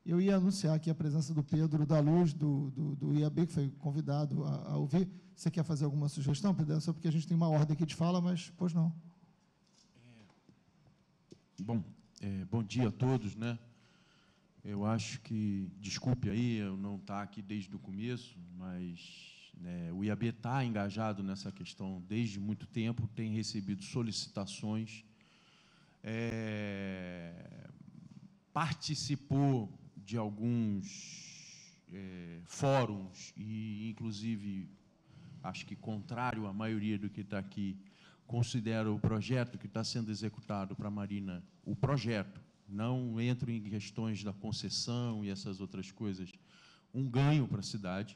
Eu ia anunciar aqui a presença do Pedro da Luz, do IAB, que foi convidado a ouvir. Você quer fazer alguma sugestão, Pedro? Só porque a gente tem uma ordem aqui de fala, mas, pois não. Bom, bom dia a todos, né? Eu acho que, desculpe aí, eu não estar aqui desde o começo, mas né, o IAB está engajado nessa questão desde muito tempo, tem recebido solicitações, participou de alguns fóruns e, inclusive, acho que contrário à maioria do que está aqui, considera o projeto que está sendo executado para a Marina, o projeto, não entro em questões da concessão e essas outras coisas, um ganho para a cidade.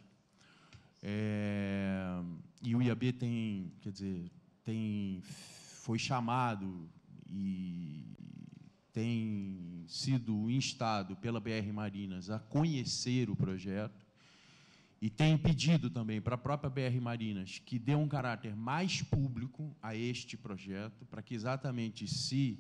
E o IAB tem, quer dizer, foi chamado e tem sido instado pela BR Marinas a conhecer o projeto e tem pedido também para a própria BR Marinas que dê um caráter mais público a este projeto, para que exatamente se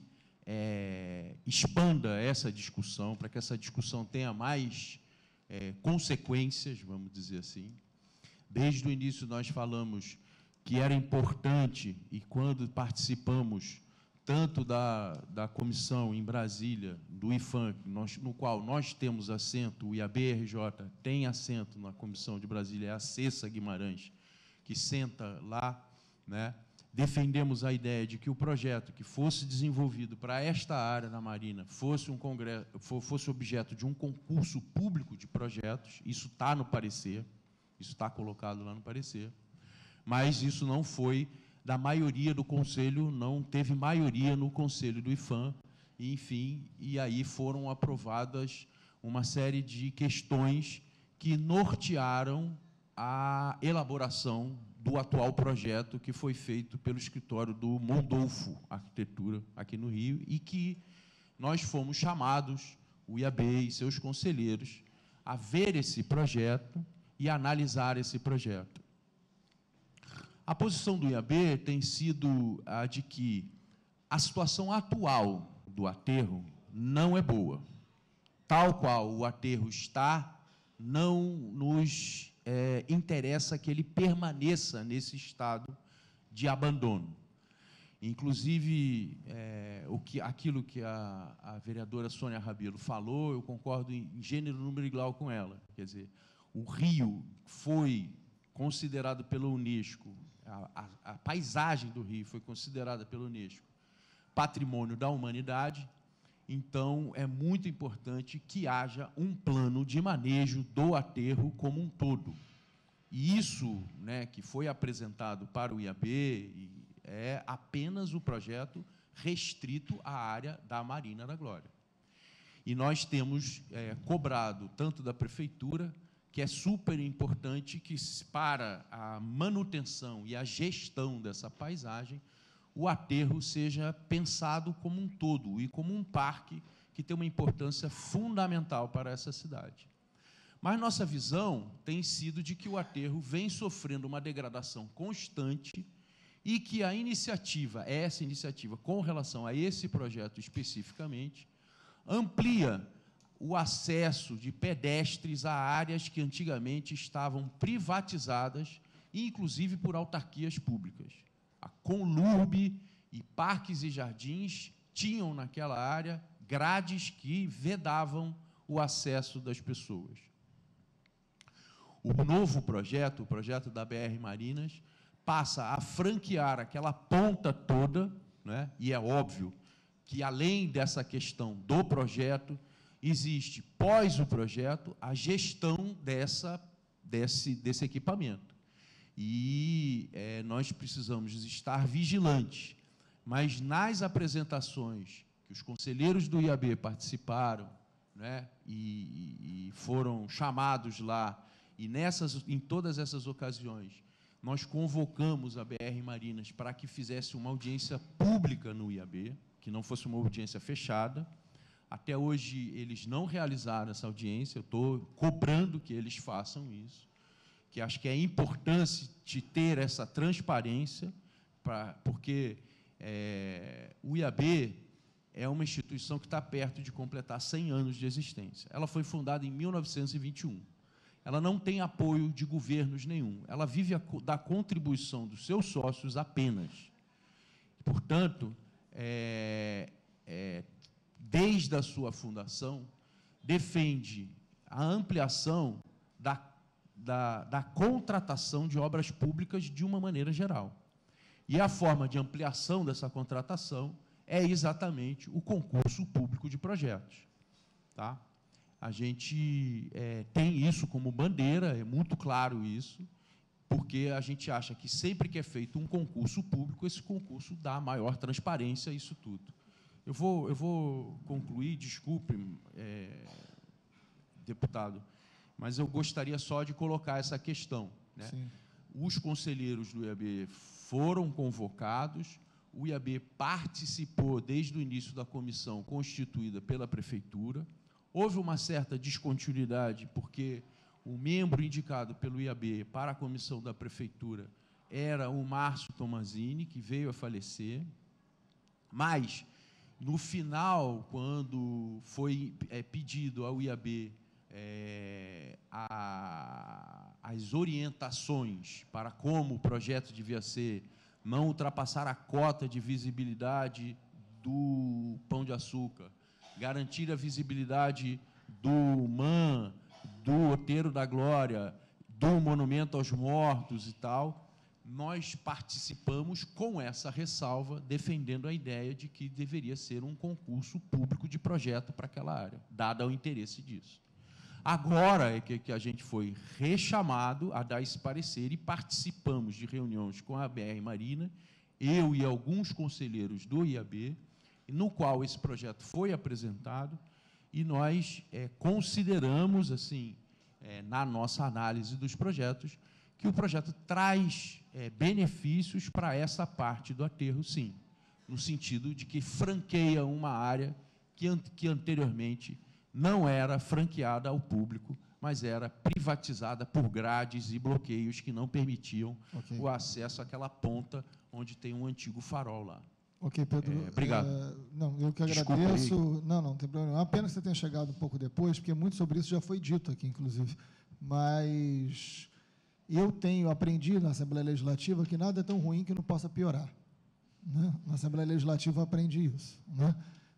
expanda essa discussão, para que essa discussão tenha mais consequências, vamos dizer assim. Desde o início nós falamos que era importante, e quando participamos tanto da comissão em Brasília, do IFAM, no qual nós temos assento, o IAB-RJ tem assento na comissão de Brasília, é a Cessa Guimarães, que senta lá, né? Defendemos a ideia de que o projeto que fosse desenvolvido para esta área da Marina fosse objeto de um concurso público de projetos, isso está no parecer, isso está colocado lá no parecer, mas isso não foi da maioria do Conselho, não teve maioria no Conselho do IFAM, e, enfim, e aí foram aprovadas uma série de questões que nortearam a elaboração do atual projeto que foi feito pelo escritório do Mondolfo Arquitetura, aqui no Rio, e que nós fomos chamados, o IAB e seus conselheiros, a ver esse projeto e analisar esse projeto. A posição do IAB tem sido a de que a situação atual do aterro não é boa. Tal qual o aterro está, não nos interessa que ele permaneça nesse estado de abandono. Inclusive, aquilo que a vereadora Sônia Rabelo falou, eu concordo em gênero, número e grau com ela. Quer dizer, o rio foi considerado pela Unesco, a paisagem do rio foi considerada pela Unesco patrimônio da humanidade, então é muito importante que haja um plano de manejo do aterro como um todo. E isso, né, que foi apresentado para o IAB é apenas o projeto restrito à área da Marina da Glória. E nós temos cobrado, tanto da Prefeitura, que é super importante que, para a manutenção e a gestão dessa paisagem, o aterro seja pensado como um todo e como um parque que tem uma importância fundamental para essa cidade. Mas nossa visão tem sido de que o aterro vem sofrendo uma degradação constante e que a iniciativa, essa iniciativa com relação a esse projeto especificamente, amplia o acesso de pedestres a áreas que antigamente estavam privatizadas, inclusive por autarquias públicas. A Conlurb e Parques e Jardins tinham naquela área grades que vedavam o acesso das pessoas. O novo projeto, o projeto da BR Marinas, passa a franquear aquela ponta toda, né? E é óbvio que, além dessa questão do projeto, existe, pós o projeto, a gestão desse equipamento. E nós precisamos estar vigilantes. Mas, nas apresentações que os conselheiros do IAB participaram, né, e foram chamados lá, e em todas essas ocasiões, nós convocamos a BR Marinas para que fizesse uma audiência pública no IAB, que não fosse uma audiência fechada. Até hoje, eles não realizaram essa audiência, eu estou cobrando que eles façam isso, que acho que é importante ter essa transparência, porque o IAB é uma instituição que está perto de completar 100 anos de existência. Ela foi fundada em 1921. Ela não tem apoio de governos nenhum. Ela vive da contribuição dos seus sócios apenas. Portanto, desde a sua fundação, defende a ampliação da contratação de obras públicas de uma maneira geral. E a forma de ampliação dessa contratação é exatamente o concurso público de projetos. Tá? A gente tem isso como bandeira, é muito claro isso, porque a gente acha que sempre que é feito um concurso público, esse concurso dá maior transparência a isso tudo. Eu vou concluir, desculpe, deputado, mas eu gostaria só de colocar essa questão, né? Os conselheiros do IAB foram convocados, o IAB participou desde o início da comissão constituída pela prefeitura. Houve uma certa descontinuidade, porque o membro indicado pelo IAB para a comissão da prefeitura era o Márcio Tomazini, que veio a falecer, mas, no final, quando foi pedido ao IAB as orientações para como o projeto devia ser, não ultrapassar a cota de visibilidade do Pão de Açúcar, garantir a visibilidade do MAN, do Outeiro da Glória, do Monumento aos Mortos e tal, nós participamos com essa ressalva, defendendo a ideia de que deveria ser um concurso público de projeto para aquela área, dado o interesse disso. Agora é que a gente foi rechamado a dar esse parecer e participamos de reuniões com a BR Marina, eu e alguns conselheiros do IAB, no qual esse projeto foi apresentado, e nós consideramos, assim, na nossa análise dos projetos, que o projeto traz benefícios para essa parte do aterro, sim, no sentido de que franqueia uma área que anteriormente não era franqueada ao público, mas era privatizada por grades e bloqueios que não permitiam o acesso àquela ponta onde tem um antigo farol lá. Ok, Pedro. Obrigado. Não, eu que agradeço. Não tem problema. Apenas que você tenha chegado um pouco depois, porque muito sobre isso já foi dito aqui, inclusive. Mas eu aprendi na Assembleia Legislativa que nada é tão ruim que não possa piorar. Né? Na Assembleia Legislativa eu aprendi isso. Né?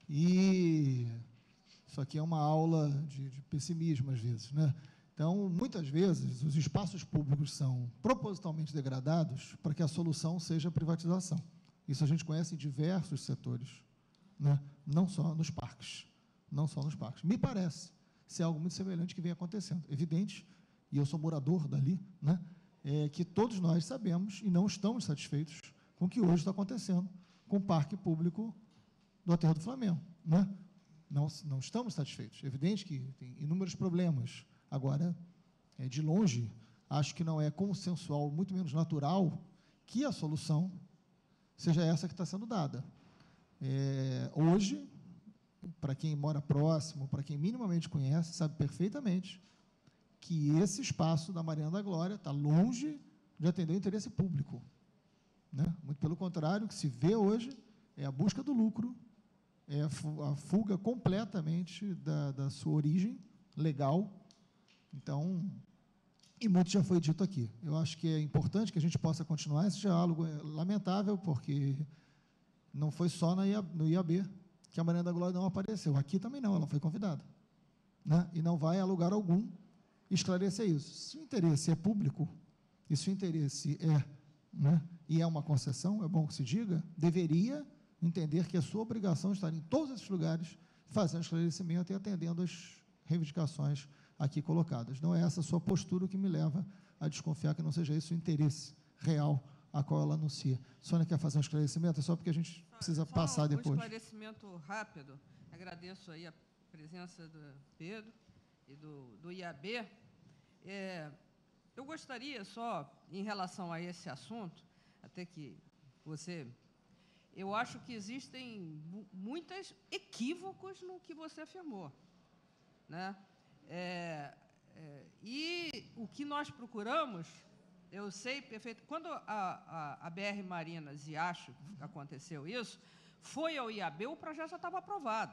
E isso aqui é uma aula de pessimismo, às vezes. Né? Então, muitas vezes, os espaços públicos são propositalmente degradados para que a solução seja a privatização. Isso a gente conhece em diversos setores, né? Não só nos parques. Não só nos parques. Me parece ser algo muito semelhante que vem acontecendo. Evidente, e eu sou morador dali, né? Que todos nós sabemos e não estamos satisfeitos com o que hoje está acontecendo com o parque público do Aterro do Flamengo. Né? Não estamos satisfeitos. Evidente que tem inúmeros problemas. Agora, de longe, acho que não é consensual, muito menos natural, que a solução seja essa que está sendo dada. Hoje, para quem mora próximo, para quem minimamente conhece, sabe perfeitamente que esse espaço da Mariana da Glória está longe de atender o interesse público. Né? Muito pelo contrário, o que se vê hoje é a busca do lucro, é a fuga completamente da sua origem legal. Então, e muito já foi dito aqui. Eu acho que é importante que a gente possa continuar esse diálogo. É lamentável, porque não foi só no IAB que a Mariana da Glória não apareceu. Aqui também não, ela foi convidada. Né? E não vai a lugar algum esclarecer isso. Se o interesse é público, e se o interesse e é uma concessão, é bom que se diga, deveria entender que é sua obrigação estar em todos esses lugares, fazendo esclarecimento e atendendo às reivindicações aqui colocadas. Não é essa a sua postura que me leva a desconfiar que não seja esse o interesse real a qual ela anuncia. Sônia quer fazer um esclarecimento? É só porque a gente precisa passar depois. Um esclarecimento rápido. Agradeço aí a presença do Pedro e do IAB. Eu gostaria só, em relação a esse assunto, até que você... Eu acho que existem muitos equívocos no que você afirmou. Né? E o que nós procuramos, eu sei perfeito, quando a BR Marinas, e acho que aconteceu isso, foi ao IAB, o projeto já estava aprovado.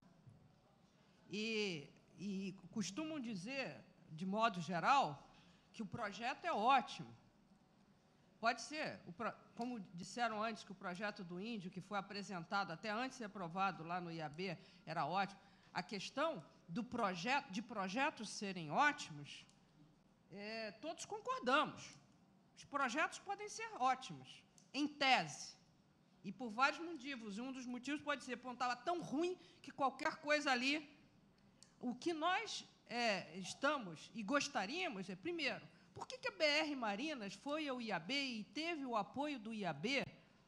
E costumam dizer, de modo geral, que o projeto é ótimo. Pode ser, como disseram antes, que o projeto do Índio, que foi apresentado até antes de ser aprovado lá no IAB, era ótimo. A questão de projetos serem ótimos, todos concordamos. Os projetos podem ser ótimos, em tese, e por vários motivos. E um dos motivos pode ser, estava tão ruim que qualquer coisa ali... O que nós estamos e gostaríamos é, primeiro, por que a BR Marinas foi ao IAB e teve o apoio do IAB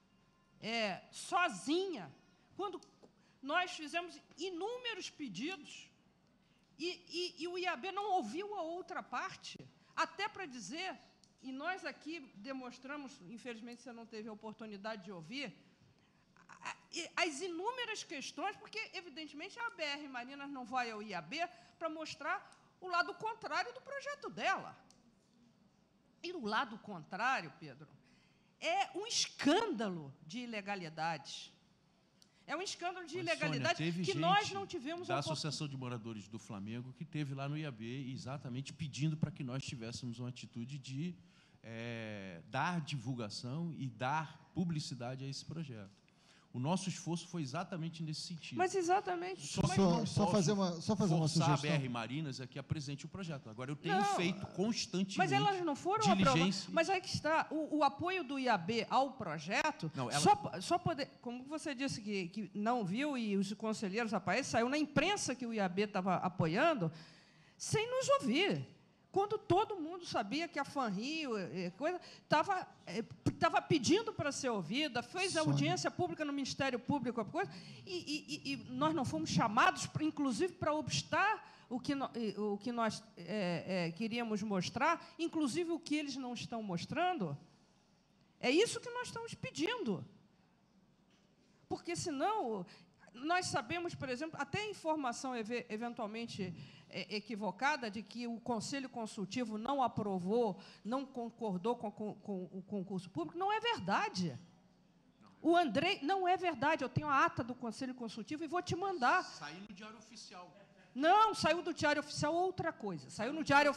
sozinha, quando nós fizemos inúmeros pedidos e o IAB não ouviu a outra parte, até para dizer, e nós aqui demonstramos, infelizmente você não teve a oportunidade de ouvir, as inúmeras questões, porque, evidentemente, a BR Marinas não vai ao IAB para mostrar o lado contrário do projeto dela. E o lado contrário, Pedro, é um escândalo de ilegalidades. É um escândalo de ilegalidade que nós não tivemos... Da Associação de Moradores do Flamengo, que teve lá no IAB, exatamente pedindo para que nós tivéssemos uma atitude de dar divulgação e dar publicidade a esse projeto. O nosso esforço foi exatamente nesse sentido. Mas exatamente. Só fazer uma sugestão. A BR Marinas é que apresente o projeto. Agora, eu tenho feito constantemente. Mas elas não foram aprovadas. Mas aí que está, o apoio do IAB ao projeto, não, só poder, como você disse que não viu, e os conselheiros, rapaz, saiu na imprensa que o IAB estava apoiando, sem nos ouvir. Quando todo mundo sabia que a FANRIO estava pedindo para ser ouvida, fez audiência pública no Ministério Público, e nós não fomos chamados, inclusive, para obstar o que nós queríamos mostrar, inclusive o que eles não estão mostrando. É isso que nós estamos pedindo. Porque, senão, nós sabemos, por exemplo, até informação eventualmente equivocada de que o Conselho Consultivo não aprovou, não concordou com o concurso público, não é verdade. O Andrei, não é verdade, eu tenho a ata do Conselho Consultivo e vou te mandar. Saiu no Diário Oficial. Não, saiu do Diário Oficial outra coisa. Saiu no Diário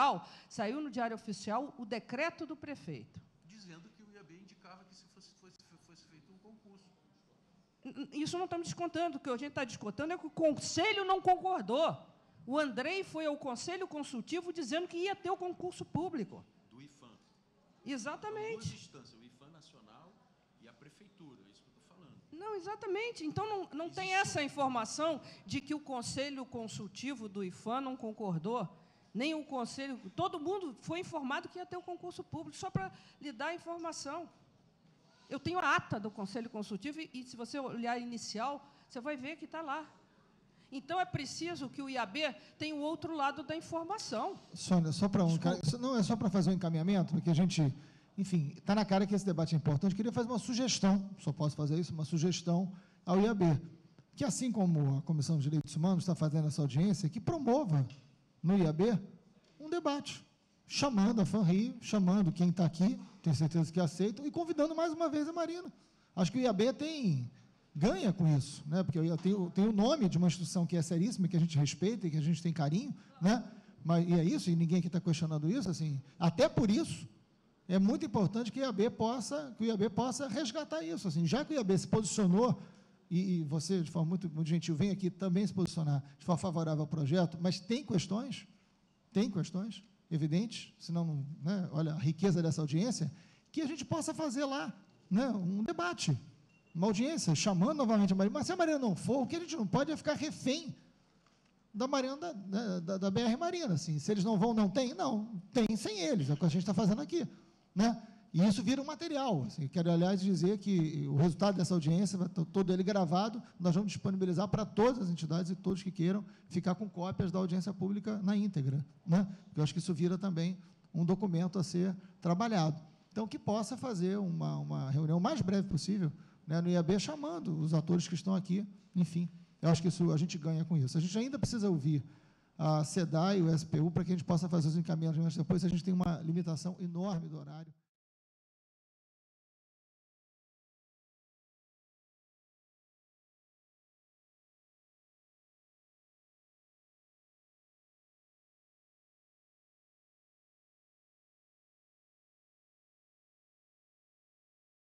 Oficial o decreto do prefeito. Dizendo que o IAB indicava que se fosse feito um concurso. Isso não estamos descontando, o que a gente está descontando é que o Conselho não concordou. O Andrei foi ao Conselho Consultivo dizendo que ia ter o concurso público. Do IFAM. Exatamente. São duas instâncias, o IFAM Nacional e a Prefeitura, é isso que eu estou falando. Não, exatamente. Então, não tem essa informação de que o Conselho Consultivo do IFAM não concordou, nem o Conselho... Todo mundo foi informado que ia ter o concurso público, só para lhe dar a informação. Eu tenho a ata do Conselho Consultivo e se você olhar a inicial, você vai ver que está lá. Então, é preciso que o IAB tenha o outro lado da informação. Sônia, só para não é só para fazer um encaminhamento, porque a gente, enfim, está na cara que esse debate é importante. Eu queria fazer uma sugestão, só posso fazer isso, uma sugestão ao IAB, que assim como a Comissão de Direitos Humanos está fazendo essa audiência, que promova no IAB um debate, chamando a FANRIO, chamando quem está aqui, tenho certeza que aceitam, e convidando mais uma vez a Marina. Acho que o IAB ganha com isso, né? Porque tem o nome de uma instituição que é seríssima, que a gente respeita e que a gente tem carinho, né? E é isso, e ninguém aqui está questionando isso, assim, até por isso, é muito importante que o IAB possa resgatar isso, assim, já que o IAB se posicionou, e você, de forma muito, muito gentil, vem aqui também se posicionar de forma favorável ao projeto, mas tem questões evidentes, senão, né, olha a riqueza dessa audiência, que a gente possa fazer lá, né, um debate, uma audiência, chamando novamente a Marina, mas se a Marina não for, o que a gente não pode é ficar refém da Marina, da BR Marina, assim, se eles não vão, não tem sem eles, é o que a gente está fazendo aqui, né, e isso vira um material, assim, quero, aliás, dizer que o resultado dessa audiência, todo ele gravado, nós vamos disponibilizar para todas as entidades e todos que queiram ficar com cópias da audiência pública na íntegra, né, eu acho que isso vira também um documento a ser trabalhado, então, que possa fazer uma reunião o mais breve possível, né, no IAB, chamando os atores que estão aqui, enfim, eu acho que isso, a gente ganha com isso. A gente ainda precisa ouvir a SEDAI e o SPU para que a gente possa fazer os encaminhamentos depois, a gente tem uma limitação enorme do horário.